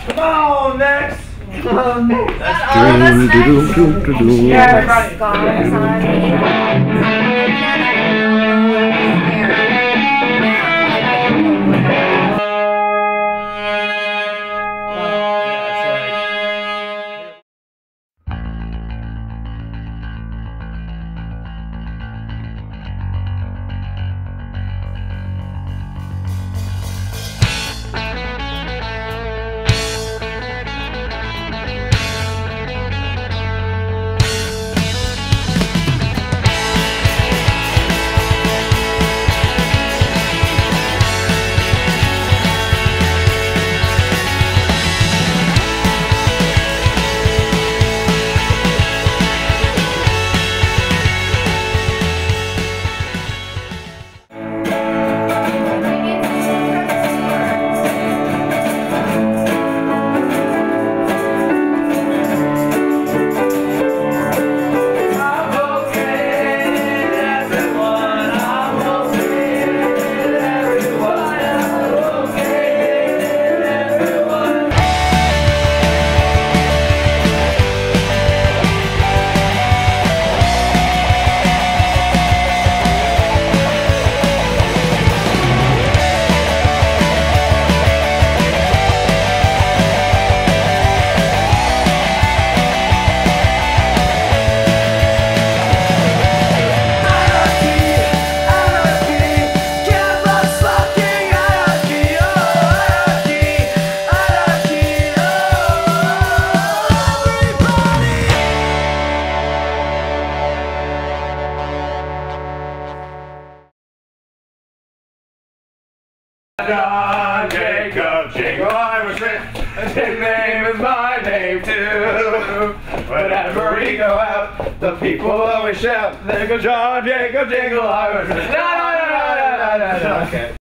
Come on, next. Come on, next. That's all of us next. Yeah, everybody's gone. John Jacob Jingle, I was written, his name is my name too. Whenever we go out, the people always shout, there goes John Jacob Jingle, I was written. No, okay.